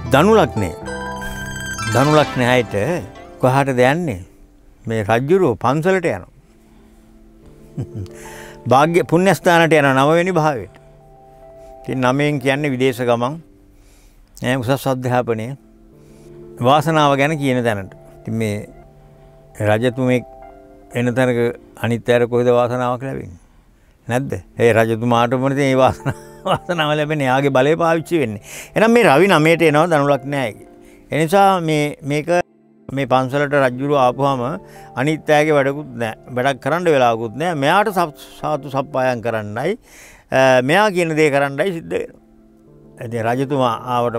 ධනු ලග්නේ. ධනු ලග්නේ ඇයිට කොහාටද යන්නේ? මේ රජුරෝ පන්සලට යනවා. භාග්‍ය පුණ්‍යස්ථානට යනවා 9 වෙනි භාවයට. ඉතින් 9න් කියන්නේ විදේශ ගමන්. උසස් අධ්‍යාපනය වාසනාව ගැන කියන තැනට. ඉතින් මේ රජතුමෙක් එන තැනක අනිත් අයට කොහෙද වාසනාවක් ලැබෙන්නේ? නැද්ද? ඒ රජතුමාටම මේ වාසනාව ලැබෙන්නේ යාගේ බලය පාවිච්චි වෙන්නේ. එහෙනම් මේ රවි 9ට එනවා ධනු ලග්නයයි. ඒ නිසා මේ පන්සලට රජුරු ආපුවාම අනිත් අයගේ වැඩකුත් නැහැ. වැඩක් කරන්න වෙලාවකුත් නැහැ. මෙයාට සාතු සප්පායම් කරන්නයි මෙයා කියන දේ කරන්නයි සිද්ධ වෙනවා. ඉතින් රජතුමා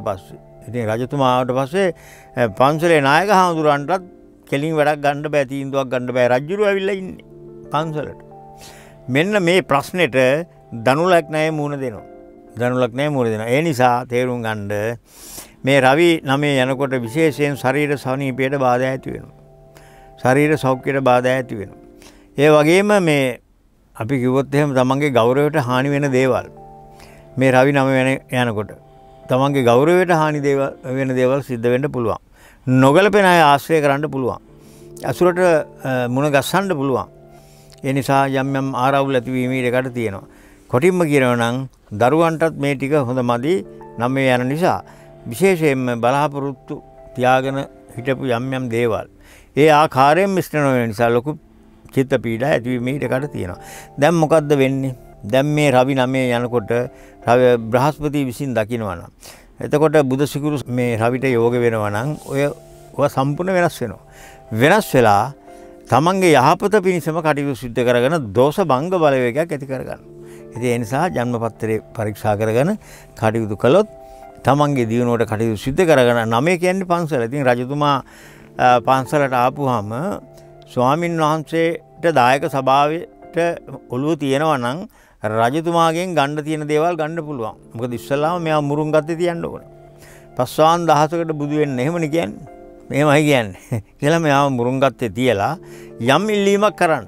ආවට පස්සේ පන්සලේ නායක හාමුදුරන්ටත් කෙලින් වැඩක් ගන්න බෑ, තීන්දුවක් ගන්න බෑ. රජුරු ඇවිල්ලා ඉන්නේ පන්සලට. මෙන්න මේ ප්‍රශ්නෙට ධනු ලග්නයේ මූණ දෙනවා. ඒ නිසා තේරුම් ගන්න මේ රවි 9 යනකොට විශේෂයෙන් ශරීර සනීපයට බාධා ඇති වෙනවා. ශරීර සෞඛ්‍යයට බාධා ඇති වෙනවා. ඒ වගේම මේ අපි කිව්වොත් එහෙම තමන්ගේ ගෞරවයට හානි වෙන දේවල් මේ රවි 9 යනකොට තමන්ගේ ගෞරවයට හානි වෙන දේවල් සිද්ධ වෙන්න පුළුවන්. නොගැලපෙන අය ආශ්‍රය කරන්න පුළුවන්. අසුරට මුණ ගස්සන්න පුළුවන්. ඒ නිසා යම් ආරවුල් ඇතිවීම ඉඩකට තියෙනවා. කොටින්ම කියනවා නම් දරුවන්ටත් මේ ටික හොඳ මදි 9 යන නිසා විශේෂයෙන්ම බලාපොරොත්තු තියාගෙන හිටපු යම් දේවල් ඒ ආකාරයෙන් මිශ්‍ර නොවන නිසා ලොකු චිත්ත පීඩා ඇතිවීම ඉඩකට තියෙනවා. දැන් මොකද්ද වෙන්නේ? දැන් මේ රවි 9 යනකොට බ්‍රහස්පති විසින් දකින්නවා නම් එතකොට බුධ සිකුරු මේ රවිට යෝග වෙනවා නම් ඔය සම්පූර්ණ වෙනස් වෙනවා. වෙනස් වෙලා තමන්ගේ යහපත පිණිසම කටයුතු සිද්ධ කරගෙන දෝෂ භංග බලවේගයක් ඇති කරගන්න. ඉතින් ඒ නිසා ජන්මපත්‍රේ පරීක්ෂා කරගෙන කටයුතු කළොත් තමන්ගේ දියුණුවට කටයුතු සිද්ධ කරගෙන 9 කියන්නේ පන්සල. ඉතින් රජතුමා පන්සලට ආපුවාම ස්වාමින් වහන්සේට දායක සභාවට ඔළුව තියෙනවා නම් රජතුමාගෙන් ගන්න තියෙන දේවල් ගන්න පුළුවන්. මොකද ඉස්සල්ලාම මෙයා මුරුන් ගත්තේ තියන්න ඕන. පස්වාන් දහසකට බුදු වෙන්න එහෙමනේ කියන්නේ. මෙහෙමයි කියන්නේ. කියලා මෙයා මුරුන් ගත්තේ තියලා යම් ඉල්ලීමක් කරන්න.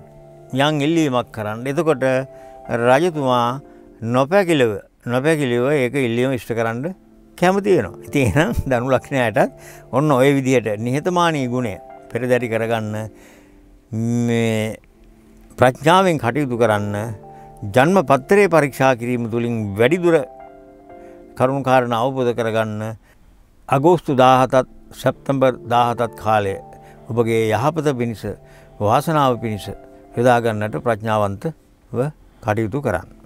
එතකොට රජතුමා නොපැකිලව ඒක ඉල්ලීම ඉෂ්ට කරන්න කැමති වෙනවා. ඉතින් එහෙනම් ධනු ලග්නයටත් ඔන්න ওই විදිහට නිහතමානී ගුණය පෙරදරි කරගන්න මේ ප්‍රඥාවෙන් කටයුතු කරන්න ජන්ම පත්‍රයේ පරීක්ෂා කිරීම තුළින් වැඩිදුර කරුණු කාරණා අවබෝධ කරගන්න අගෝස්තු 17ත් සැප්තැම්බර් 17ත් කාලය ඔබගේ යහපත පිණිස වාසනාව පිණිස යොදා ගන්නට ප්‍රඥාවන්තව කටයුතු කරන්න.